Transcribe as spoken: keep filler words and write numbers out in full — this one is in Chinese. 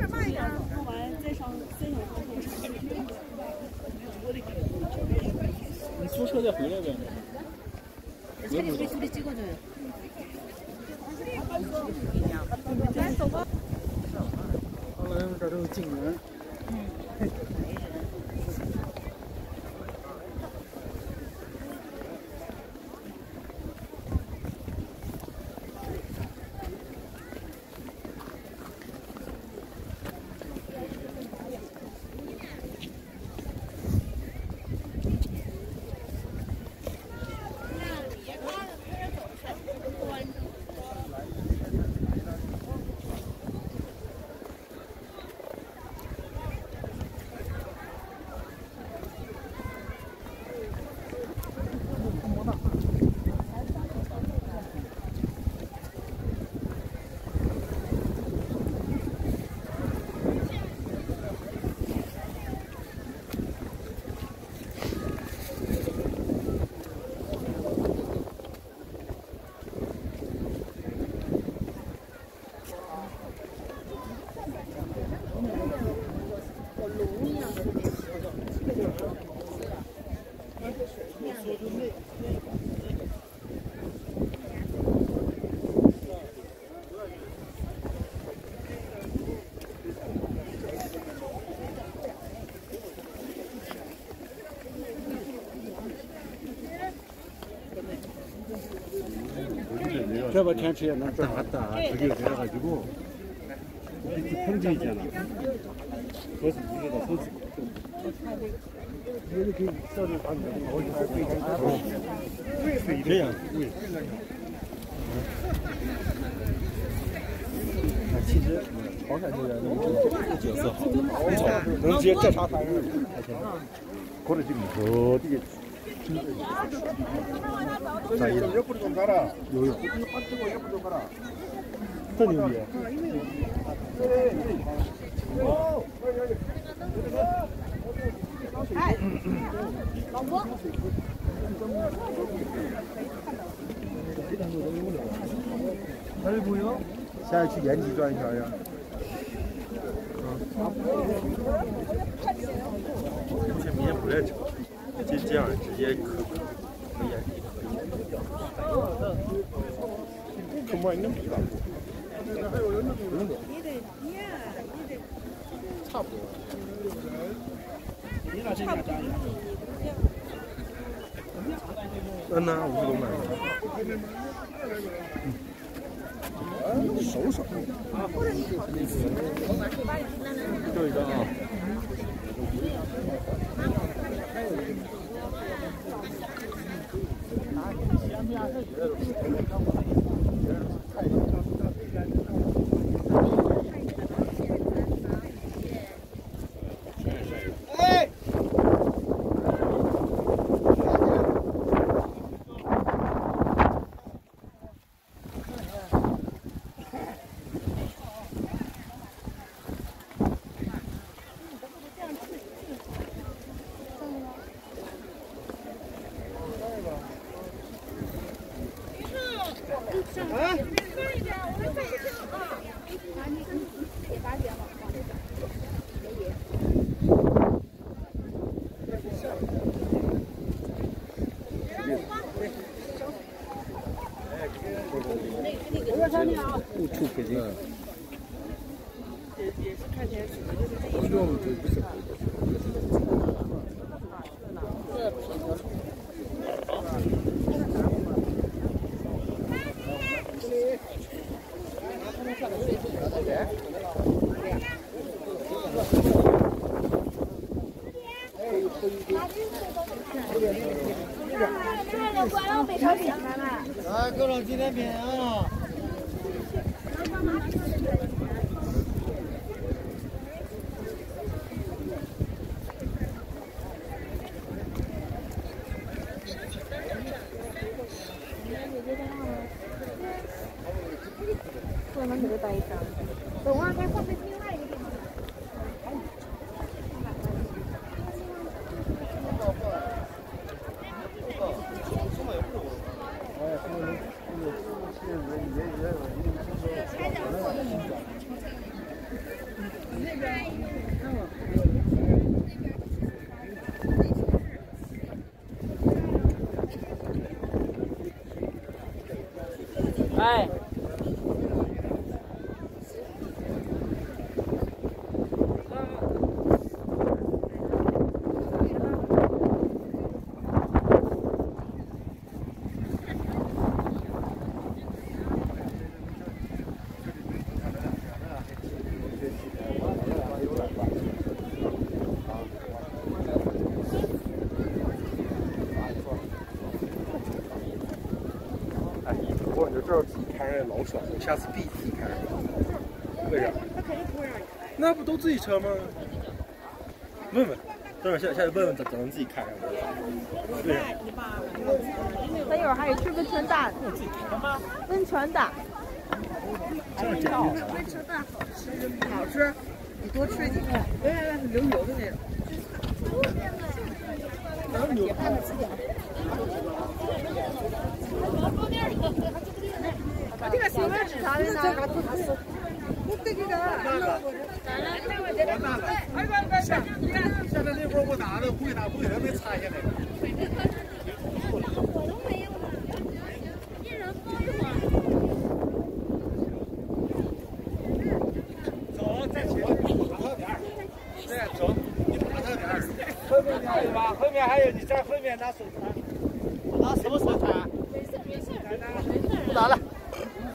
儿慢一点，弄完再上再上车。 你租车再回来呗。 车里必须得几个人？ 来走吧。 后来这都是景园。嗯。 这把天气也能大大，直接这个就碰这一件了。我是不知道，都是。这样，对。其实好感觉这个角色好，没错，能直接这啥反应？过来这个，哦，这个。자, 옆으로 좀 가라. 요요. 빠지고 옆으로 좀 가라. 어떤 의미야? 잘 보여? 现在去延吉转一圈呀。目前明天不来车，就这样直接可。 그만 있는 거다. 차不？嗯呐，五十多买的。嗯，手手。就一个啊。 不出北京，也也是看起来是不用，不是。来，各种纪念品啊！ 我能给他带一张。等会儿再换成另外一个地方。 人老爽，下次必自己开。为啥？ 他肯定不会让你来。 那不都自己车吗？问问，等会儿下下去问问，咱咱能自己开上吗？对。 他一会儿还得吃温泉蛋。温泉蛋。 这样简直。 温泉蛋好吃，好吃，你多吃几块。对对对，流油的那种。 哪有？ 这个小碗是啥的呢？我这个。哎快快快！你看， 现在那会儿我拿的会拿会还没擦下来。 我都没有呢，一人喝一会儿。 走，再骑，爬到点儿。对，走，你爬到点儿。后面还有吧？后面还有，你在后面拿手擦。拿什么手擦？ 没事没事， 不拿了。